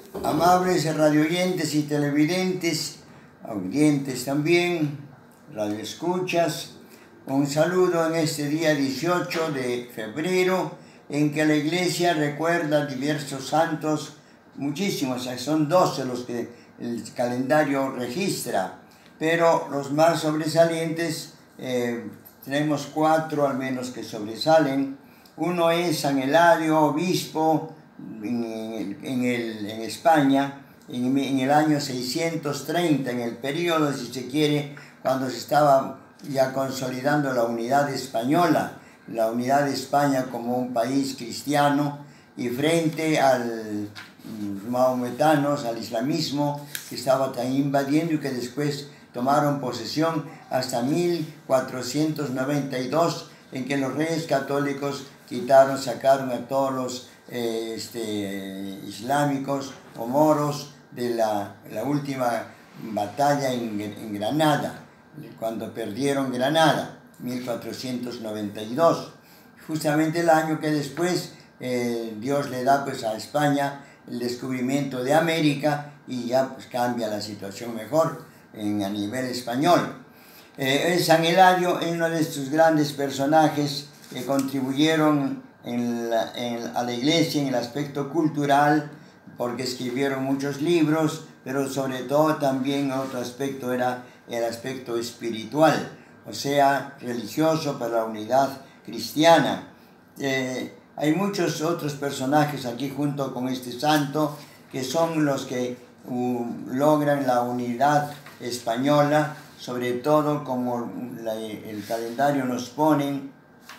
Amables radioyentes y televidentes, audientes también, radioescuchas, un saludo en este día 18 de febrero, en que la Iglesia recuerda diversos santos, muchísimos, son 12 los que el calendario registra, pero los más sobresalientes, tenemos 4 al menos que sobresalen. Uno es San Eladio, obispo en España, en el año 630, en el periodo, si se quiere, cuando se estaba ya consolidando la unidad española, la unidad de España como un país cristiano, y frente al maometanos, al islamismo, que estaba tan invadiendo y que después tomaron posesión hasta 1492, en que los reyes católicos sacaron a todos los islámicos o moros de la última batalla en Granada, cuando perdieron Granada, 1492, justamente el año que después Dios le da pues a España el descubrimiento de América y ya pues cambia la situación mejor a nivel español. San Eladio es uno de estos grandes personajes que contribuyeron a la Iglesia en el aspecto cultural, porque escribieron muchos libros, pero sobre todo también otro aspecto era el aspecto espiritual, o sea, religioso para la unidad cristiana. Hay muchos otros personajes aquí junto con este santo que son los que logran la unidad española, sobre todo como el calendario nos pone,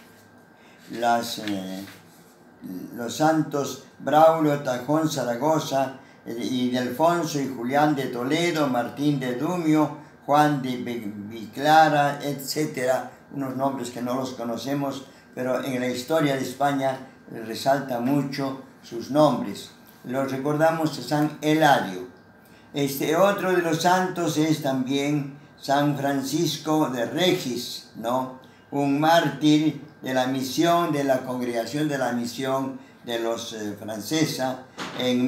los santos Braulio, Tajón, Zaragoza, y de Alfonso y Julián de Toledo, Martín de Dumio, Juan de Viclara, etc. Unos nombres que no los conocemos, pero en la historia de España resalta mucho sus nombres. Los recordamos a San Eladio. Otro de los santos es también San Francisco de Regis, ¿no? Un mártir de la misión, de la congregación de la misión de los francesa, en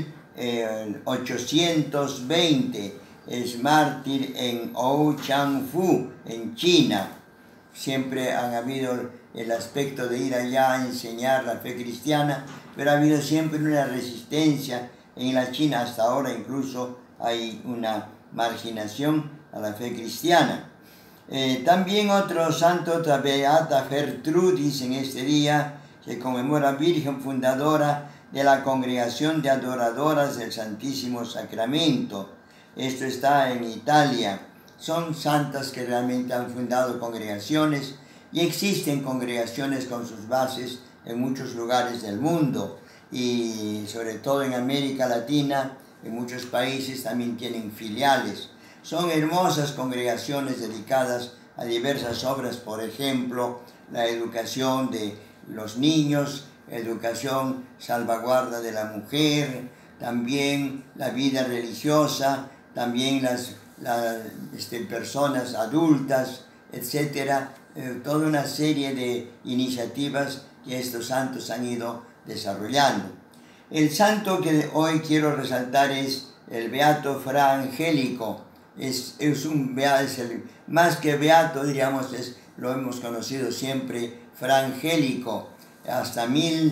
1820, es mártir en Ouchangfu, en China. Siempre han habido el aspecto de ir allá a enseñar la fe cristiana, pero ha habido siempre una resistencia en la China, hasta ahora incluso hay una marginación a la fe cristiana. También otro santo, otra beata Gertrudis en este día, se conmemora Virgen fundadora de la Congregación de Adoradoras del Santísimo Sacramento. Esto está en Italia. Son santas que realmente han fundado congregaciones y existen congregaciones con sus bases en muchos lugares del mundo y sobre todo en América Latina, en muchos países también tienen filiales. Son hermosas congregaciones dedicadas a diversas obras, por ejemplo, la educación de los niños, educación, salvaguarda de la mujer, también la vida religiosa, también las personas adultas, etc. Toda una serie de iniciativas que estos santos han ido desarrollando. El santo que hoy quiero resaltar es el beato Fra Angelico. Es el más que beato, diríamos, lo hemos conocido siempre, Fra Angelico, hasta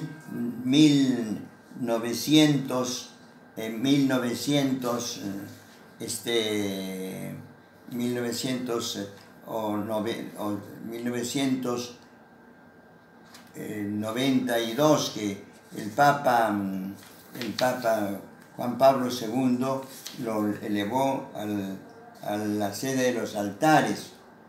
1900 1992, que el Papa Juan Pablo II lo elevó a la sede de los altares.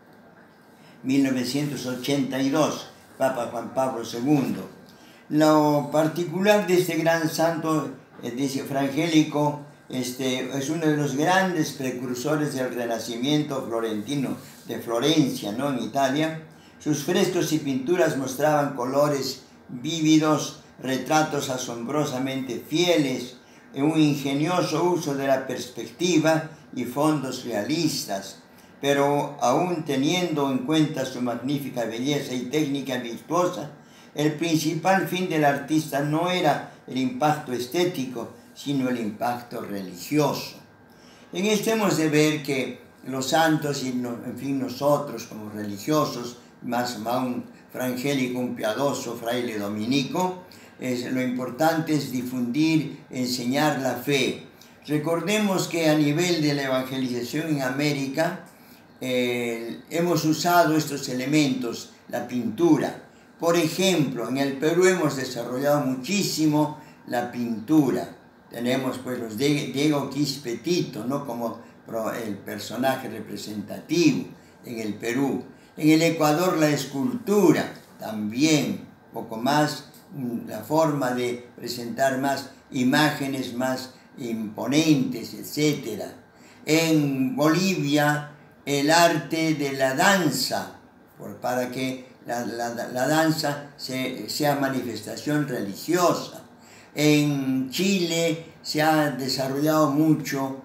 1982, Papa Juan Pablo II. Lo particular de este gran santo, dice Fra Angelico, es uno de los grandes precursores del Renacimiento florentino de Florencia, ¿no?, en Italia. Sus frescos y pinturas mostraban colores vívidos, retratos asombrosamente fieles, un ingenioso uso de la perspectiva y fondos realistas, pero aún teniendo en cuenta su magnífica belleza y técnica virtuosa, el principal fin del artista no era el impacto estético, sino el impacto religioso. En este hemos de ver que los santos y en fin nosotros como religiosos, más un frangélico, un piadoso fraile dominico, lo importante es difundir, enseñar la fe. Recordemos que a nivel de la evangelización en América hemos usado estos elementos, la pintura. Por ejemplo, en el Perú hemos desarrollado muchísimo la pintura. Tenemos pues los Diego Quispetito, ¿no?, como el personaje representativo en el Perú. En el Ecuador la escultura también, poco más la forma de presentar más imágenes más imponentes, etc. En Bolivia el arte de la danza, para que la danza sea manifestación religiosa. En Chile se ha desarrollado mucho